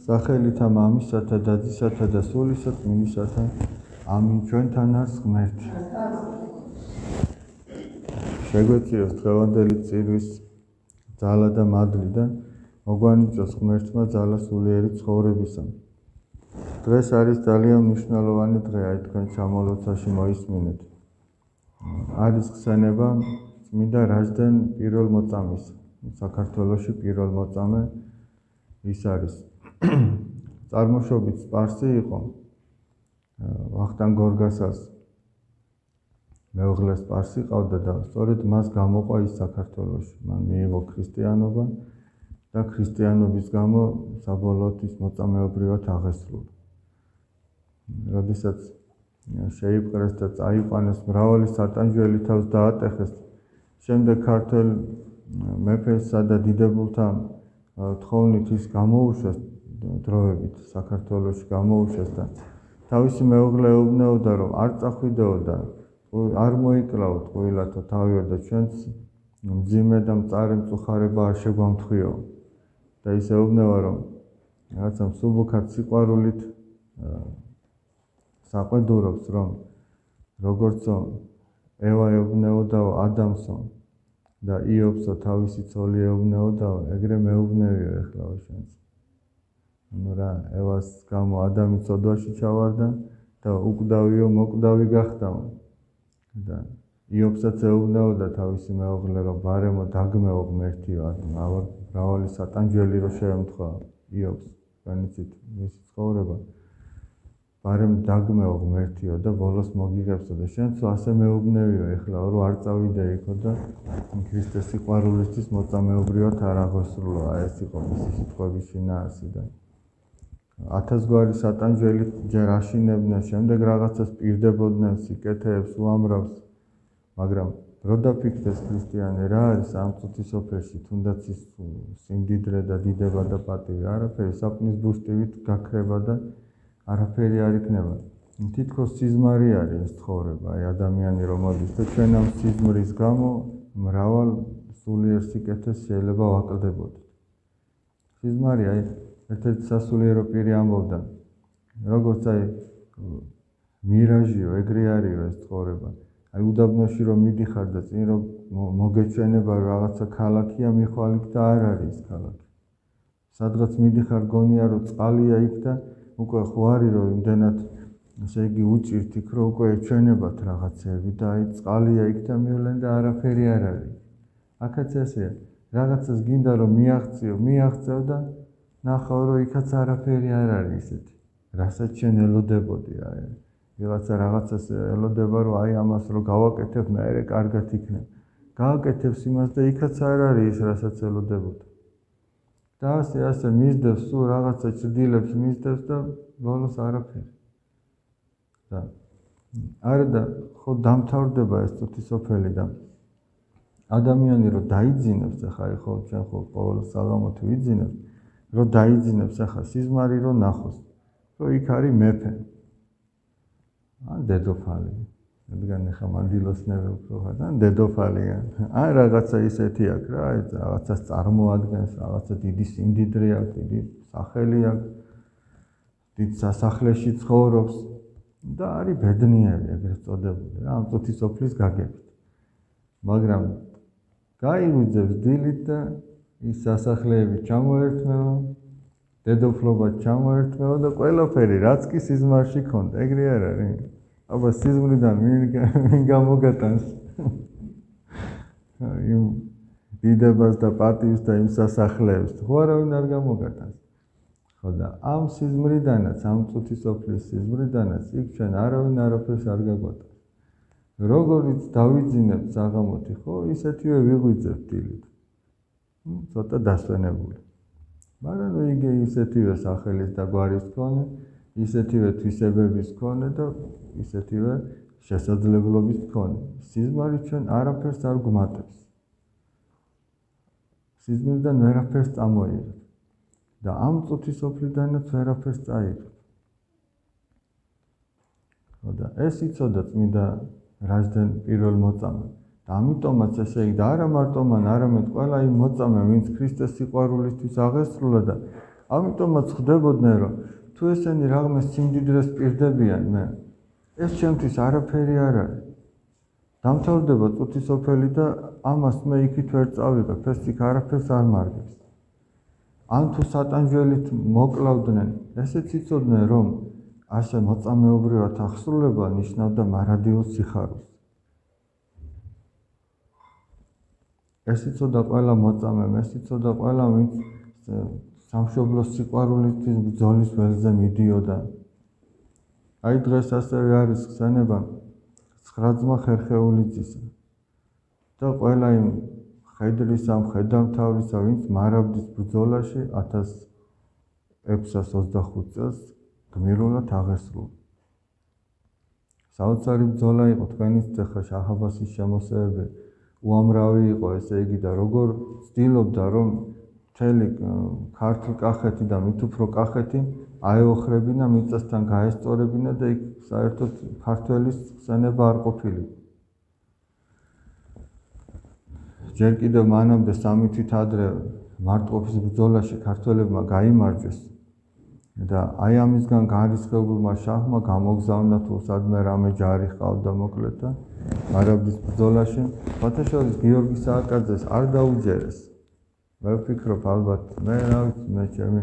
სახელითა მამისათა და ძისათა და სულისა წმინდისათა. ამინ. ჩვენთან არის ღმერთი. შეგვეციოს დღევანდელი წირვის ძალა და მადლი და მოგვანიჭოს ღმერთმა ძალა სულიერი ცხოვრებისა. დღეს არის ძალიან მნიშვნელოვანი დღე, აი თქვენ ჩამოლოცვაში მოისმინეთ. არის ხსენება წმინდა რაჟდენ პირველ მოწამის. საქართველოში პირველ მოწამე ის არის. წარმოშობით სპარსი იყო. ვახტანგ გორგასას მეუღლე სპარსი ყავდა და სწორედ მას გამოყვა ის საქართველოში. მან მიიღო ქრისტიანობა და ქრისტიანობის გამო საბოლოოდ ის მოწამეობრივად აღესრულა. როდესაც შეიპყრეს და წაიყვანეს, მრავალი სატანჯველი თავს დაატეხეს. შემდეგ ქართველ მეფესა და დიდებულთა თხოვნით ის გამოუშვეს დროებით საქართველოში გამოუშვეს და თავისი მეუღლე ეუბნეოდა, რომ არ წახვიდეო და არ მოიკლავთ ყვილათო თავიო და ჩვენც მძიმე და მწარე მწუხარება არ შეგვამთხვიო. და ის ეუბნება, რომ რაღაცა მსუბუქად სიყვარულით საყვედურობს, რომ როგორცო ევა ეუბნეოდაო ადამსო და იობსო თავისი ცოლი ეუბნეოდაო, ეგრე მეუბნევიო ეხლაო შენც. ანუ რა, ევას გამო ადამი ცოდვაში ჩავარდა და უკვდავიო მოკვდავი გახდაო. და იობსაც ეუბნეოდა თავისი მეუღლე, რომ ბარემო დაგმეო ღმერთიო, მრავალი სატანჯველი რო შეემთხვა იობს, განიცით მისი ცხოვრება. ბარემ დაგმეო ღმერთიო და ბოლოს მოგიღებსო და შენც ასე მეუბნევიო ეხლა, რომ არ წავიდე იქო და ქრისტეს სიყვარულისთვის მოწამეობრივად არ აღესრულო. ეს იყო მისი სიტყვების შინაარსი და 1000 გვარი სატანჯველი ჯერ აშინებდნენ, შემდეგ რაღაცას პირდებოდნენ, სიკეთეებს უამრავს, მაგრამ რო დაფიქრდეს ქრისტიანი რა არის ამ წუთის სოფელში, თუნდაც ის სიმდიდრე და დიდება და პატივი, არაფერი, საპნის ბუშტივით გაქრება და არაფერი არ იქნება. თითქოს სიზმარი არის ეს ცხოვრება, აი ადამიანი რომ მოდის და ჩვენ ამ სიზმრის გამო მრავალ სულიერ სიკეთეს შეიძლება ვაკლდებოდეთ. სიზმარი აი ერთ-ერთი სასულიერო პირი ამბობდა, როგორც აი მირაჟიო, ეგრე არისო ეს ცხოვრება. აი უდაბნოში რომ მიდიხარ და წინ რომ მოგეჩვენება რაღაცა ქალაქია, მიხვალ იქ და არ არის ის ქალაქი. სადღაც მიდიხარ გონია რომ წყალია იქ და უკვე ხო არის რომ იმდენად ესე იგი უჭირთ იქ რომ უკვე ეჩვენებათ რაღაცეები და აი წყალია იქ და მივლენ და არაფერი არ არის. აქაც ესეა, რაღაცას გინდა რომ მიაღწევ და ნახავ რომ იქაც არაფერი არ არის ისეთი. რასაც შენ ელოდებოდი აი. ვიღაცა რაღაცას ელოდება რომ აი ამას რომ გავაკეთებ, მეერე კარგად იქნება. გააკეთებს იმას და იქაც არ არის ის რასაც ელოდებოდა. და ასე მისდევს სულ რაღაცა ჭრდილებს მისდევს და ბოლოს არაფერი. და არა და ხო დამთავრდება ეს წუთი სოფელი და ადამიანი რომ დაიძინებს, ახლა ხო ჩვენ ხო ყოველ საღამოთ ვიძინებთ, რომ დაიძინებს ახლა სიზმარი რომ ნახოს, რომ იქ არის მეფე. ან დედოფალი. რადგან ახლა მანდილოსნები უფრო ხარ, ან დედოფალია. ან რაღაცა ისეთი აქვს რა, რაღაცას წარმოადგენს, რაღაცა დიდი სიმდიდრე აქვს, დიდი სახელი აქვს, დიდ სასახლეში ცხოვრობს და არის ბედნიერი, ეგრეთ წოდებული რა, ამ წუთის სოფლის გაგებით. მაგრამ გაიღვიძებს დილით და ის სასახლეები ჩამოერთმევა, დედოფლობა ჩამოერთმევა და ყველაფერი, რაც კი სიზმარში ქონდა, ეგრე არ არის. აბა სიზმრიდან ვინ გამოგატანს იმ დიდებას და პატივს და იმ სასახლეებს, ხო არავინ არ გამოგატანს. ხო და ამ სიზმრიდანაც, ამ წუთის სოფლის სიზმრიდანაც იქ ჩვენ არავინ არაფერს არ გაგვატანს. როგორიც დავიძინებთ საღამოთი, ხო, ისეთივე ვიღვიძებთ დილით. ცოტა დასვენებული. მაგრამ იგი ისეთივე სახელის და გვარის მქონე, ისეთივე თვისებების მქონე და ისეთივე შესაძლებლობის მქონე. სიზმარი ჩვენ არაფერს არ გვმატებს. სიზმრიდან ვერაფერს წამოიღებთ. და ამ წუთის სოფლიდანაც ვერაფერს წაიღებთ. და ეს იცოდა წმინდა რაჟდენ პირველ მოწამე. და ამიტომაც ესე იგი და არა მარტო მან, არამედ ყველა იმ მოწამე, ვინც ქრისტეს სიყვარულისთვის აღესრულა და ამიტომაც ხდებოდნენ, რომ თუ ესენი რაღაც სიმდიდრეს პირდებიან, მე ეს ჩემთვის არაფერი არ არის. დამთავრდება წუთისოფელი და ამას მე იქით ვერ წავიღებ, ეს იქ არაფერს არ მარგებს. ან თუ სატანჯველით მოკლავდნენ, ესეც იცოდნენ, რომ ასე მოწამეობრივად აღსრულება ნიშნავდა მარადიულ სიხარულს. ეს იცოდა ყველა მოწამემ, ეს იცოდა ყველა, ვინც სამშობლოს სიყვარულისთვის ბრძოლის ველზე მიდიოდა. აი დღეს ასევე არის ხსენება 9 ძმა ხერხეულიძისა და ყველა იმ ხედრისა, მხედართმთავრისა, ვინც მარავდის ბრძოლაში 1625 წელს გმირულად აღესრულა. საოცარი ბრძოლა იყო, თქვენიც ეხლა შაჰ-აბასის შემოსევები უამრავი იყო, ესე იგი და როგორ ცდილობდა, რომ მთელი ქართლ კახეთი და მით უფრო კახეთი აეოხრებინა, მიწასთან გაესწორებინა და იქ საერთოდ ქართველის ხსენება არ ყოფილიყო. ჯერ კიდევ მანამდე 3 თვით ადრე მარტყოფის ბრძოლაში ქართველებმა გაიმარჯვეს და აი ამისგან განრისხებულმა შაჰმა გამოგზავნა თუ სადმე რამე ჯარი ჰყავდა მოკლედ და მარავდის ბრძოლაში ფათაშორის გიორგი სააკაძეს არ დაუჯერეს. მე ვფიქრობ ალბათ მე რა ვიცი მე ჩემი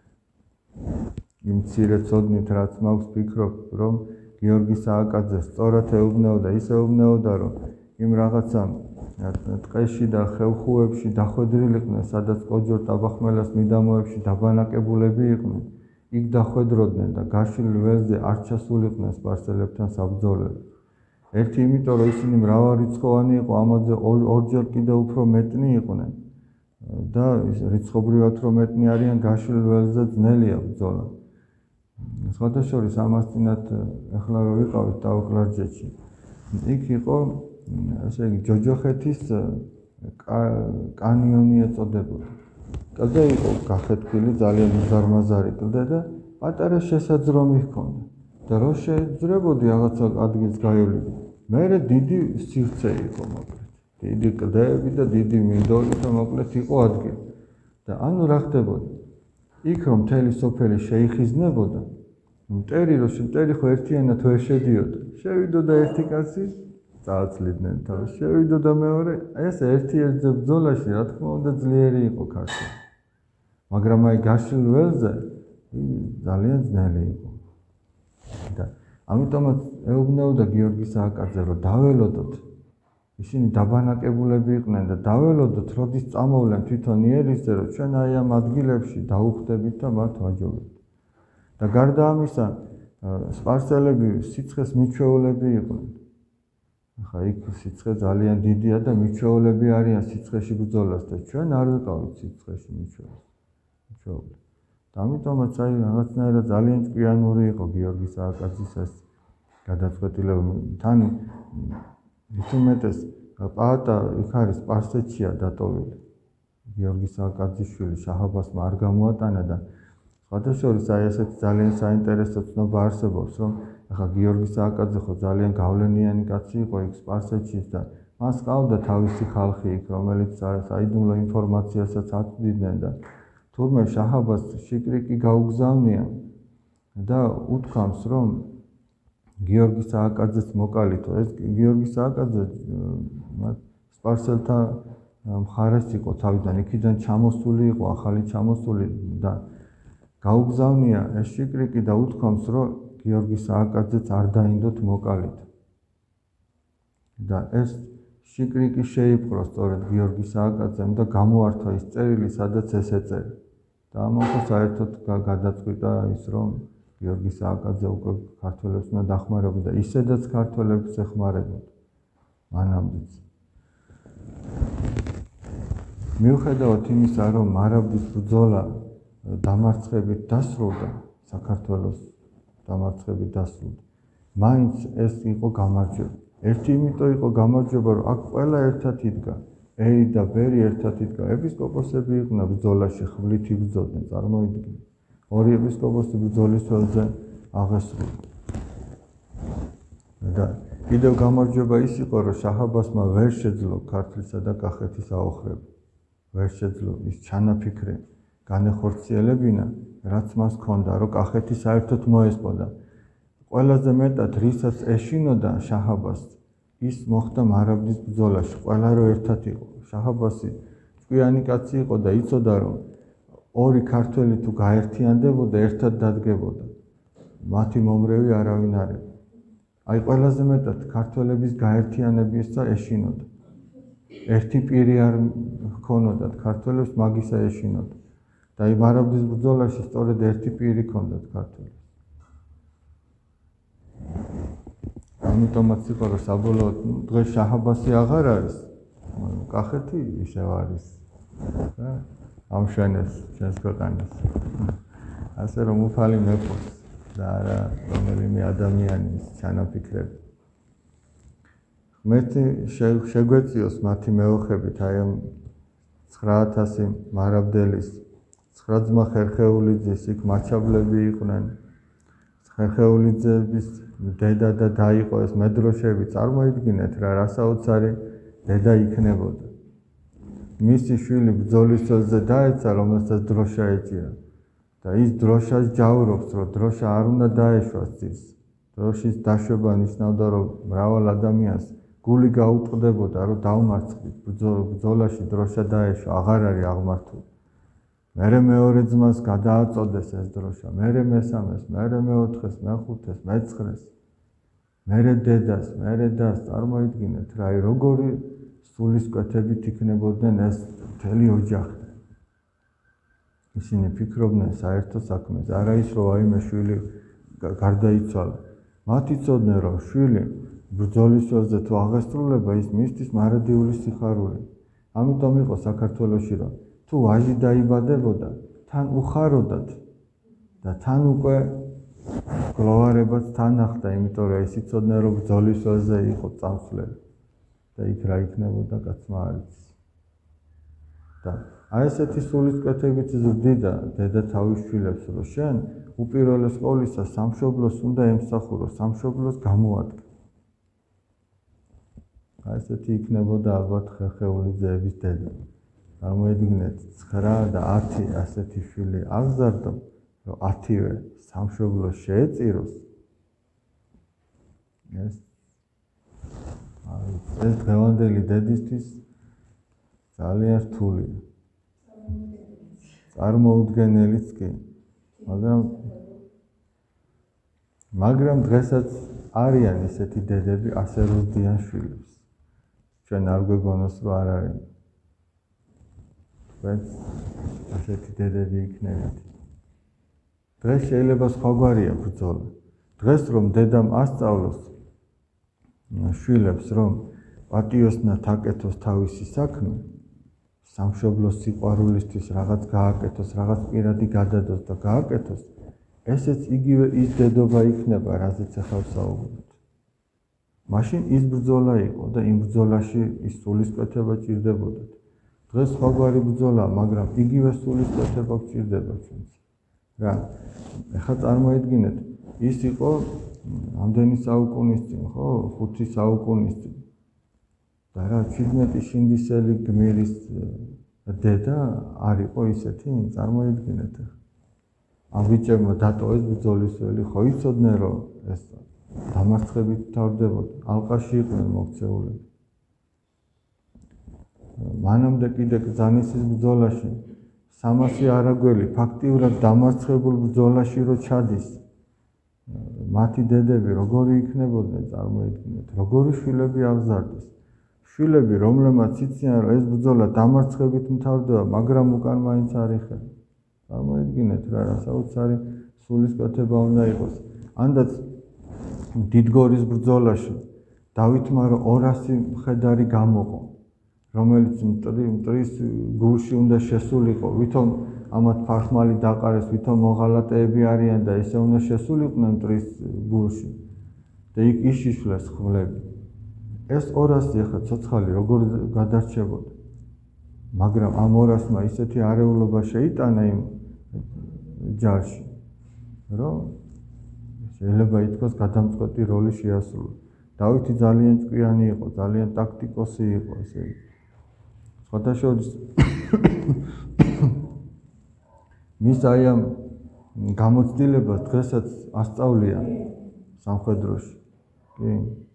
იმ მცირე ცოდნით რაც მაქვს ვფიქრობ რომ გიორგი სააკაძე სწორად ეუბნეოდა, ის ეუბნეოდა რომ იმ რაღაცა ტყეში და ხევხუებში დახვედრილიყვნენ, სადაც კოჯორ ტაბახმელას მიდამოებში დაბანაკებულები იყვნენ. იქ დახვედროდნენ და გაშლილ ველზე არ ჩასულიყვნენ სპარსელებთან საბრძოლველად. ერთი იმიტომ რომ ისინი მრავალრიცხოვანი იყო, ამაზე ორჯერ კიდევ უფრო მეტნი იყვნენ და რიცხობრივად რომ მეტნი არიან, გაშლილ ველზე ძნელია ბრძოლა. სხვათა შორის ამას წინათ ეხლა რო ვიყავით ტაო-კლარჯეთში, იქ იყო ესე იგი ჯოჯოხეთის კანიონი ეწოდებოდა. კლდე იყო გახეთქილი, ძალიან უზარმაზარი კლდე და პატარა შესაძრომი ჰქონდა. და რო შეძრებოდი რაღაცა ადგილს გაივლები, მერე დიდი სივრცე იყო მოკლედ. დიდი კლდეები და დიდი მინდორი და მოკლედ იყო ადგილი. და ანუ რა ხდებოდა? იქ რომ მთელი სოფელი შეიხიზნებოდა, მტერი ხო ერთიანად ვერ შედიოდა. შევიდოდა ერთი კაცი, წააცლიდნენ თავს, შევიდოდა მეორე, ეს ერთ-ერთზე ბრძოლაში რა თქმა უნდა ძლიერი იყო ქართველი. მაგრამ აი გაშლილ ველზე ძალიან ძნელი იყო. და ამიტომაც ეუბნეოდა გიორგი სააკაძე რომ დაველოდოთ. ისინი დაბანაკებულები იყვნენ და დაველოდოთ, როდის წამოვლენ თვითონ იერისზე, რომ ჩვენ აი ამ ადგილებში დაუხდებით და მათ ვაჯობებთ. და გარდა ამისა, სპარსელები სიცხეს მიჩვეულები იყვნენ. ახლა იქ სიცხე ძალიან დიდია და მიჩვეულები არიან სიცხეში ბრძოლას და ჩვენ არ ვიყავით სიცხეში მიჩვეულები. და ამიტომაც აი რაღაცნაირად ძალიან ჭკვიანური იყო გიორგი სააკაძის ეს გადაწყვეტილება. თან მით უმეტეს პაატა იქ არის სპარსეთშია დატოვილი. გიორგი სააკაძის შვილი შაჰ-აბასმა არ გამოატანა და სხვათა შორის აი ესეთი ძალიან საინტერესო ცნობა არსებობს, რომ ახლა გიორგი სააკაძე ხო ძალიან გავლენიანი კაცი იყო იქ სპარსეთში და მას ყავდა თავისი ხალხი იქ, რომელიც საიდუმლო ინფორმაციასაც აწვდიდნენ და თურმე შაჰ-აბასს შიკრიკი გაუგზავნია და უთქვამს, რომ გიორგი სააკაძეს მოკალითო. ეს გიორგი სააკაძე სპარსელთა მხარეს იყო თავიდან, იქიდან ჩამოსული იყო, ახალი ჩამოსული და გაუგზავნია ეს შიკრიკი და უთქვამს, რომ გიორგი სააკაძეც არ დაინდოთ მოკალით. და ეს შიკრიკი შეიპყრო სწორედ გიორგი სააკაძემ და გამოართვა ის წერილი, სადაც ეს ეწერა. და ამიტომ საერთოდ გადაწყვიტა ის, რომ გიორგი სააკაძე უკვე ქართველებს უნდა დახმარებოდა, ისედაც ქართველებს ეხმარებოდა მანამდეც. მიუხედავად იმისა, რომ მარავდის ბრძოლა დამარცხებით დასრულდა, საქართველოს დამარცხებით დასრულდა, მაინც ეს იყო გამარჯვება. ერთი იმიტომ იყო გამარჯვება, რომ აქ ყველა ერთად იდგა. ერი და ბერი ერთად იდგა. ეპისკოპოსები იყვნენ ბრძოლაში, ხვლით იბრძოდნენ, წარმოიდგინეთ. ორი ეპისკოპოსი ბრძოლის ველზე აღესრულა. და კიდევ გამარჯვება ის იყო, რომ შაჰ-აბასმა ვერ შეძლო ქართლისა და კახეთის აოხრება. ვერ შეძლო ის ჩანაფიქრი განეხორციელებინა, რაც მას ჰქონდა, რომ კახეთი საერთოდ მოესპოდა. ყველაზე მეტად რისაც ეშინოდა შაჰ-აბასს, ის მოხდა მარაბდის ბრძოლაში, ყველა რო ერთად იყო. შაჰ-აბასი ჭკვიანი კაცი იყო და იცოდა, რომ ორი ქართველი თუ გაერთიანდებოდა, ერთად დადგებოდა. მათი მომრევი არავინ არ იყო. აი ყველაზე მეტად ქართველების გაერთიანებისა ეშინოდა. ერთი პირი არ ჰქონოდათ ქართველებს, მაგისა ეშინოდა. და აი მარაბდის ბრძოლაში სწორედ ერთი პირი ჰქონდათ ქართველებს. ამიტომაც იყო, რომ საბოლოოდ დღეს შაჰ-აბასი აღარ არის, კახეთი ისევ არის. ამშვენებს ჩვენს ქვეყანას. ასე რომ უფალი მეფობს და არა რომელიმე ადამიანის ჩანაფიქრები. ღმერთი შეგვეციოს მათი მეოხებით, აი ამ 9000 მარაბდელის, 9 ძმა ხერხეულიძის იქ მაჩაბლები იყვნენ. ხერხეულიძების დედა და და იყო ეს მედროშები, წარმოიდგინეთ რა რასაოცარი დედა იქნებოდა. მისი შვილი ბრძოლის წელზე დაეცა, რომელსაც დროშა ეჭირა. და ის დროშას ჯავრობს, რომ დროშა არ უნდა დაეშვას ძირს. დროშის დაშვება ნიშნავდა, რომ მრავალ ადამიანს გული გაუტყდებოდა, რომ დაუმარცხდით. ბრძოლაში დროშა დაეშვა, აღარ არის აღმართული. მერე მეორე ძმას გადააწოდეს ეს დროშა, მერე მესამეს, მერე მეოთხეს, მეხუთეს, მეცხრეს, მერე დედას, მერე დას, წარმოიდგინეთ რა, როგორი სულისკვეთებით იქნებოდნენ ეს მთელი ოჯახი. ისინი ფიქრობდნენ საერთო საქმეზე, არა ის, რომ აიმე შვილი გარდაიცვალა. მათ იცოდნენ, რომ შვილი ბრძოლის ველზე თუ აღესრულება, ის მისთვის მარადიული სიხარული. ამიტომ იყო საქართველოში, რომ თუ ვაჟი დაიბადებოდა, თან უხაროდათ და თან უკვე გლოვარებაც თან ახდა, იმიტომ რომ ის იცოდნენ, რომ ბრძოლის ველზე იყო წამსვლელი და იქ რა იქნებოდა კაცმა არ იცის. და აი ესეთი სულისკვეთებით ზრდიდა დედა თავის შვილებს, რომ შენ უპირველეს ყოვლისა სამშობლოს უნდა ემსახურო, სამშობლოს გამოადგე. აი ესეთი იქნებოდა ალბათ ხერხეულიძეების დედა. წარმოიდგინეთ 9 და 10 ასეთი შვილი აღზარდო, რომ 10-ვე სამშობლოს შეეწიროს. ეს დღევანდელი დედისთვის ძალიან რთულია. წარმოუდგენელიც კი, მაგრამ დღესაც არიან ისეთი დედები, ასე რუსდიან შვილებს. ჩვენ არ გვეგონოს, რომ არ არის. თქვენ ასეთი დედები იქნებით. დღეს შეიძლება სხვაგვარია ბრძოლა. დღეს რომ დედამ ასწავლოს შვილებს, რომ პატიოსნად აკეთოს თავისი საქმე, სამშობლოს სიყვარულისთვის რაღაც გააკეთოს, რაღაც პირადი გადადოს და გააკეთოს, ესეც იგივე ის დედობა იქნება, რაზეც ახლა ვსაუბრობთ. მაშინ ის ბრძოლა იყო და იმ ბრძოლაში ის სულისკვეთება ჭირდებოდათ. დღეს სხვაგვარი ბრძოლაა, მაგრამ იგივე სულისკვეთება გჭირდება ჩვენც. რა, ახლა წარმოიდგინეთ, ის იყო ამდენი საუკუნის წინ, ხო, 5 საუკუნის წინ. და რა, 17 შინდისელი გმირის დედა არ იყო ისეთი, წარმოიდგინეთ. ამ ბიჭებმა დატოვეს ბრძოლის ველი, ხო იცოდნენ, რომ ეს დამარცხებით თავდებოდა, ალყაში იყვნენ მოქცეულები. მანამდე კიდე ბრძანისის ბრძოლაში 300 არაგველი ფაქტიურად დამარცხებულ ბრძოლაში რო ჩადის, მათი დედები როგორი იქნებოდნენ, წარმოიდგინეთ, როგორი შვილები აღზარდეს. შვილები, რომლებმაც იციან, რომ ეს ბრძოლა დამარცხებით მთავრდება, მაგრამ უკან მაინც არ იხება. წარმოიდგინეთ რა, რასაოცარი სულისკვეთება უნდა იყოს. ანდაც დიდგორის ბრძოლაში დავითმა 200 მხედარი გამოყო, რომელიც მტრის გულში უნდა შესულიყო, ვითომ ამათ ფარხმალი დაყარეს, ვითომ მოღალატეები არიან და ესე უნდა შესულიყვნენ მტრის გულში და იქ იშიშვლეს ხმლები. ეს 200 ახლა ცოცხალი როგორ გადარჩებოდა, მაგრამ ამ 200-მა ისეთი არეულობა შეიტანა იმ ჯარში, რომ შეიძლება ითქვას გადამწყვეტი როლი შეასრულა. დავითი ძალიან ჭკვიანი იყო, ძალიან ტაქტიკოსი იყო, ესე იგი. სხვადასხვა მის აი ამ გამოცდილებას დღესაც ასწავლიან სამხედროში. კი.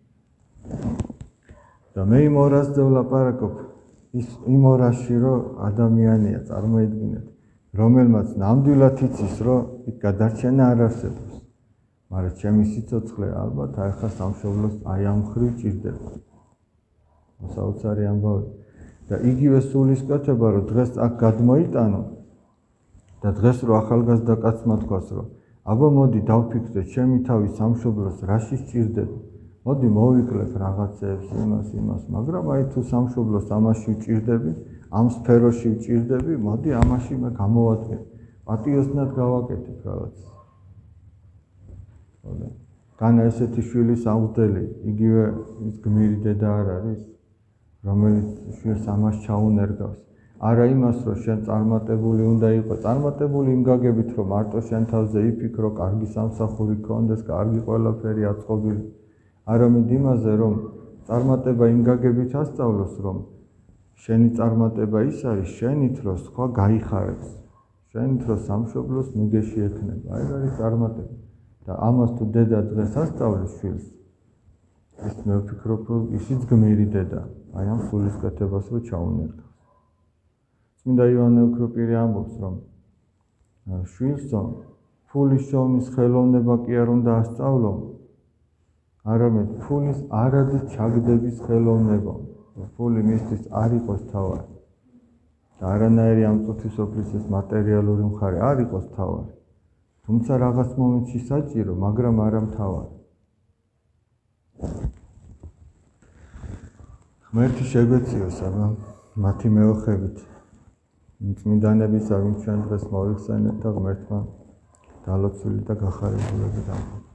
და მე იმ ორასზე ვლაპარაკობ, იმ ორასში რომ ადამიანია, წარმოიდგინეთ, რომელმაც ნამდვილად იცის, რომ იქ გადარჩენა არ არსებობს. მაგრამ ჩემი სიცოცხლე ალბათ ახლა სამშობლოს აი ამ ხრივ ჭირდება. საოცარი ამბავი. და იგივე სულისკვეთება, რომ დღეს აქ გადმოიტანო და დღეს რო ახალგაზრდა კაცმა თქვას, რომ აბა მოდი დავფიქრდე ჩემი თავი სამშობლოს რაში სჭირდება. მოდი მოვიკლებ რაღაცებს, იმას, მაგრამ აი თუ სამშობლოს ამაში ვჭირდები, ამ სფეროში ვჭირდები, მოდი ამაში მე გამოვადგენ. პატიოსნად გავაკეთებ რაღაც. ხოდა. განა ესეთი შვილი სამღვდელი, იგივე ის გმირი დედა არ არის, რომელიც შვილს ამას ჩაუნერგავს. არა იმას, რომ შენ წარმატებული უნდა იყო, წარმატებული იმ გაგებით, რომ მარტო შენ თავზე იფიქრო, კარგი სამსახური გქონდეს, კარგი ყველაფერი აწყობილი. არამედ იმაზე, რომ წარმატება იმ გაგებით ასწავლოს, რომ შენი წარმატება ის არის, შენით რომ სხვა გაიხარებს, შენით რომ სამშობლოს მიგეში ექნება, აი არის წარმატება. და ამას თუ დედა დღეს ასწავლის შვილს, ის მე ვფიქრობ, რომ ისიც გმირი დედა, აი ამ სულისკვეთებას რო ჩაუნერგავს. წმინდა იოანე ოქროპირი ამბობს, რომ შვილსო, ფულის შოვნის ხელოვნება კი არ უნდა ასწავლო, არამედ ფულის არადით ჩაგდების ხელოვნება. ფული მისთვის არ იყოს თავარი. და არანაირი ამ წუთის ოფლისის მატერიალური მხარე არ იყოს თავარი. თუმცა რაღაც მომენტში საჭირო, მაგრამ არა მთავარი. ღმერთი შეგვეციოს, აბა მათი მეოხებით. წმინდანებისა, ვინც ჩვენ დღეს მოვიხსენეთ და ღმერთმა დალოცვილი და გახარებულები დამხო.